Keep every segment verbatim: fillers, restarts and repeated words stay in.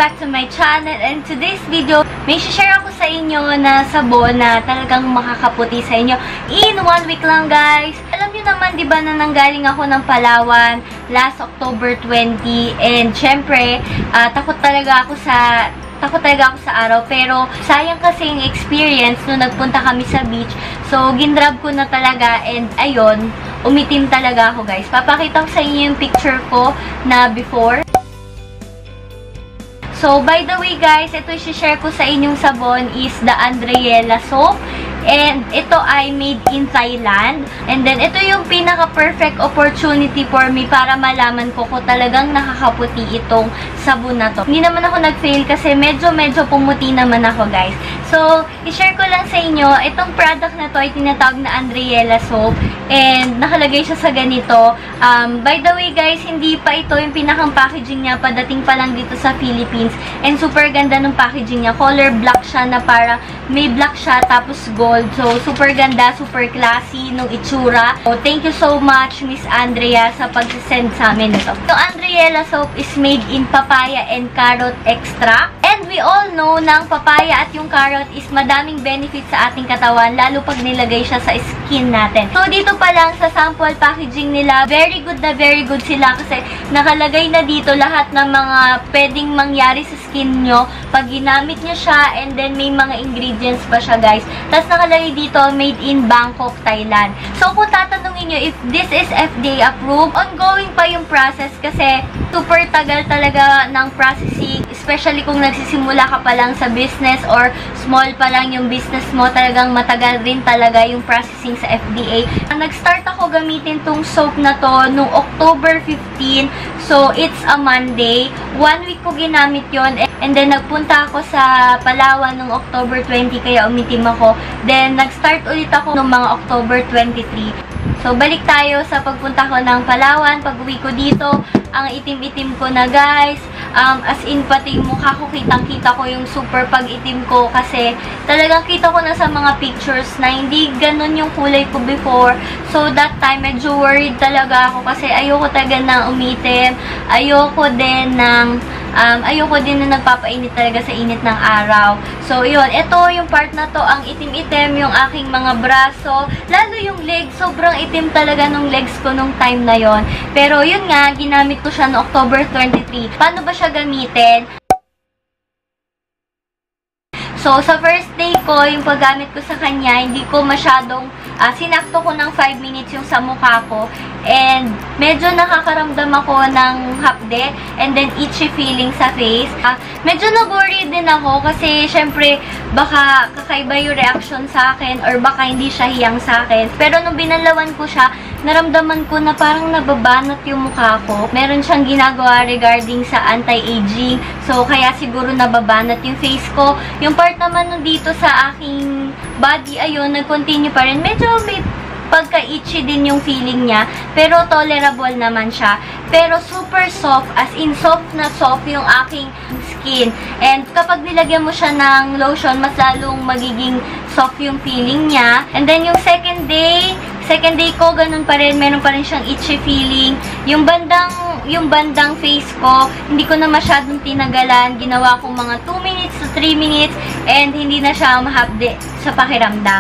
back to my channel, and today's video, may share ako sa inyo na sabon na talagang makakaputi sa inyo in one week lang, guys. Alam nyo naman, di ba, na nanggaling ako ng Palawan last October twentieth, and syempre, uh, takot talaga ako sa takot talaga ako sa araw, pero sayang kasi yung experience nung nagpunta kami sa beach. So, ginrab ko na talaga, and ayun, umitim talaga ako, guys. Papakita ko sa inyo yung picture ko na before. So, by the way, guys, ito i-share ko sa inyong sabon is the Andriela soap. And ito ay made in Thailand. And then, ito yung pinaka-perfect opportunity for me para malaman ko kung talagang nakakaputi itong sabon na to. Hindi naman ako nag-fail kasi medyo-medyo pumuti naman ako, guys. So, i-share ko lang sa inyo, itong product na to ay tinatawag na Andriela soap. And nakalagay siya sa ganito. Um, by the way, guys, hindi pa ito yung pinakang packaging niya. Padating pa lang dito sa Philippines. And super ganda ng packaging niya. Color black siya na para may black siya tapos gold. So, super ganda, super classy nung itsura. So, thank you so much, Miss Andrea, sa pag-send sa amin ito. So, Andriela soap is made in papaya and carrot extract. And we all know na ang papaya at yung carrot is madaming benefits sa ating katawan, lalo pag nilagay siya sa skin natin. So, dito pa lang sa sample packaging nila, very good na very good sila kasi nakalagay na dito lahat ng mga pwedeng mangyari sa skin nyo pag ginamit nyo siya, and then may mga ingredients pa siya, guys. Tapos nakalagay dito, made in Bangkok, Thailand. So, kung tatanungin nyo if this is F D A approved, ongoing pa yung process kasi super tagal talaga ng processing, especially kung nagsisimula ka pa lang sa business or small pa lang yung business mo, talagang matagal rin talaga yung processing sa F D A. Nag-start ako gamitin tong soap na to noong October fifteenth, so it's a Monday. One week ko ginamit yon, and then nagpunta ako sa Palawan noong October twentieth, kaya umitim ako. Then, nag-start ulit ako noong mga October twenty-three. So, balik tayo sa pagpunta ko ng Palawan. Pag-uwi ko dito, ang itim-itim ko na, guys. Um, as in, pati yung mukha ko, kitang-kita ko yung super pag-itim ko kasi talagang kita ko na sa mga pictures na hindi ganun yung kulay ko before. So, that time, medyo worried talaga ako kasi ayoko talaga na umitim. Ayoko din ng Um, ayoko din na nagpapainit talaga sa init ng araw. So, yun. Ito yung part na to, ang itim-itim yung aking mga braso. Lalo yung legs, sobrang itim talaga nung legs ko nung time na yon. Pero, yun nga, ginamit ko siya no October twenty-three. Paano ba siya gamitin? So, sa first day ko, yung paggamit ko sa kanya, hindi ko masyadong, uh, sinakto ko ng five minutes yung sa mukha ko. And, medyo nakakaramdam ako ng hapde, and then itchy feeling sa face. Uh, medyo nag-worry din ako kasi, syempre, baka kakaiba yung reaction sa akin, or baka hindi siya hiyang sa akin. Pero, nung binalawan ko siya, naramdaman ko na parang nababanat yung mukha ko. Meron siyang ginagawa regarding sa anti-aging. So, kaya siguro nababanat yung face ko. Yung part naman nung dito sa aking body, ayun, nag-continue pa rin. Medyo may pagka-itchy din yung feeling niya, pero tolerable naman siya. Pero super soft, as in soft na soft yung aking skin. And kapag nilagyan mo siya ng lotion, mas lalong magiging soft yung feeling niya. And then yung second day, second day ko, ganun pa rin, meron pa rin siyang itchy feeling. Yung bandang, yung bandang face ko, hindi ko na masyadong tinagalan. Ginawa ko mga two minutes to three minutes, and hindi na siya mahapde sa pakiramdam.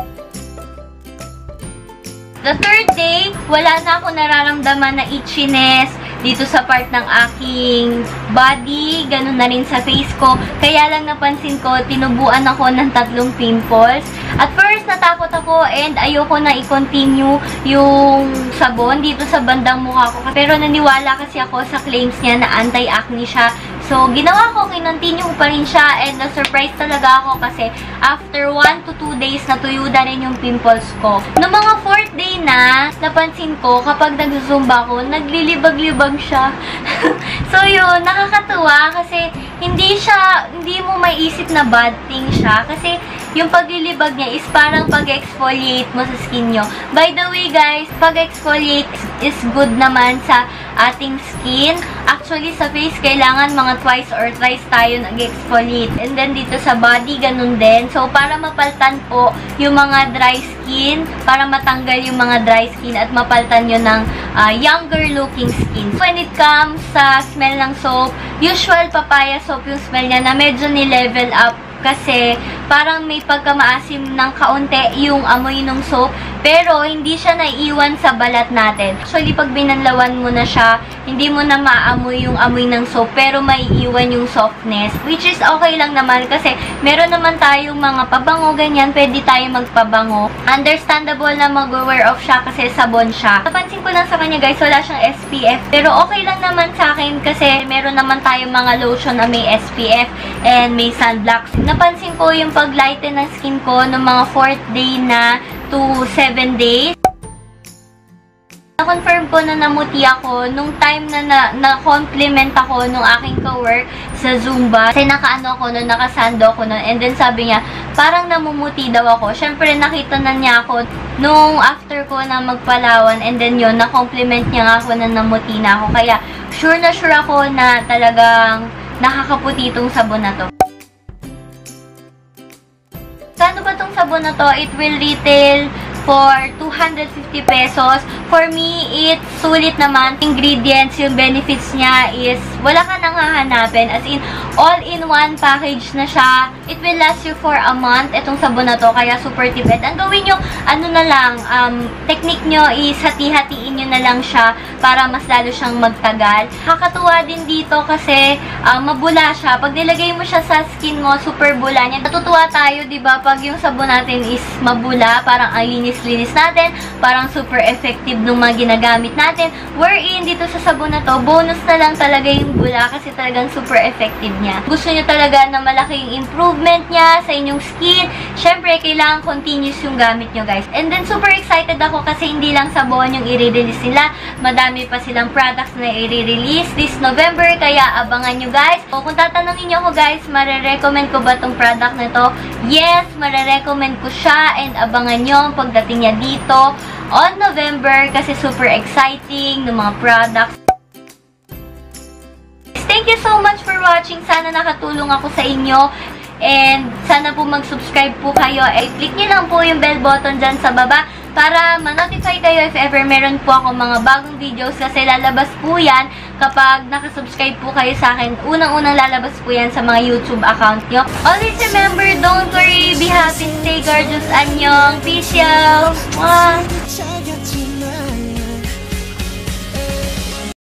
The third day, wala na ako nararamdaman na itchiness dito sa part ng aking body, ganun na rin sa face ko. Kaya lang napansin ko, tinubuan ako ng tatlong pimples. At first, natakot ako and ayoko na i-continue yung sabon dito sa bandang mukha ko. Pero naniwala kasi ako sa claims niya na anti-acne siya. So, ginawa ko, kinontinue pa rin siya, and na-surprise talaga ako kasi after one to two days, natuyo na rin yung pimples ko. Noong mga fourth day na, napansin ko, kapag nag-zumba ko, naglilibag-libag siya. So, yun, nakakatuwa kasi hindi siya, hindi mo maiisip na bad thing siya kasi yung paglilibag niya is parang pag-exfoliate mo sa skin nyo. By the way guys, pag-exfoliate is good naman sa ating skin. Actually, sa face, kailangan mga twice or thrice tayo nag-exfoliate. And then, dito sa body, ganun din. So, para mapaltan po yung mga dry skin, para matanggal yung mga dry skin at mapaltan nyo ng uh, younger looking skin. When it comes sa smell ng soap, usual papaya soap yung smell niya na medyo ni-level up kasi parang may pagkamaasim ng kaunti yung amoy ng soap, pero hindi siya naiiwan sa balat natin. Actually, pag binanlawan mo na siya, hindi mo na maamoy yung amoy ng soap, pero maiiwan yung softness, which is okay lang naman kasi meron naman tayong mga pabango, ganyan, pwede tayo magpabango. Understandable na mag-wear off siya kasi sabon siya. Napansin ko lang sa kanya guys, wala siyang S P F, pero okay lang naman sa akin kasi meron naman tayong mga lotion na may S P F and may sunblock. Napansin ko yung pag-lighten ng skin ko ng mga fourth day na to seven days. Na-confirm ko na namuti ako nung time na na-compliment na ako nung aking ka-work sa Zumba. Kasi naka-ano ako nun, nakasando ako nun. And then sabi niya, parang namumuti daw ako. Siyempre, nakita na niya ako nung after ko na magpalawan. And then yun, na-compliment niya nga ako na namuti na ako. Kaya, sure na sure ako na talagang nakakaputi itong sabon na to. Kano ba tong sabon na to? It will retail for two hundred fifty pesos. For me, it's sulit naman. Ingredients, yung benefits niya is wala ka nang hahanapin. As in, all-in-one package na siya. It will last you for a month, itong sabon na to. Kaya super tipid. Ang gawin nyo, ano na lang, um, technique nyo is hati-hatiin nyo na lang siya para mas lalo siyang magtagal. Kakatuwa din dito kasi um, mabula siya. Pag nilagay mo siya sa skin mo, super bula niya. Natutuwa tayo, diba? Pag yung sabon natin is mabula, parang ang linis-linis natin, parang super effective nung mga ginagamit natin. Wherein, dito sa sabon na to, bonus na lang talaga yung bula kasi talagang super effective niya. Gusto nyo talaga na malaking improvement niya sa inyong skin, syempre, kailangan continuous yung gamit nyo, guys. And then, super excited ako kasi hindi lang sabon yung i-release nila. Madami pa silang products na i-release this November, kaya abangan nyo, guys. O, kung tatanungin nyo ako, guys, marirecommend ko ba tong product na to? Yes, marirecommend ko siya and abangan nyo ang pagdating niya dito on November kasi super exciting ng mga products. Thank you so much for watching. Sana nakatulong ako sa inyo. And sana po mag-subscribe po kayo. Eh, click nyo lang po yung bell button dyan sa baba para ma-notify kayo if ever meron po ako mga bagong videos kasi lalabas po yan kapag nakasubscribe po kayo sa akin. Unang-unang lalabas po yan sa mga YouTube account nyo. Always remember, don't worry, be happy, stay gorgeous, annyeong, peace out! Mwah!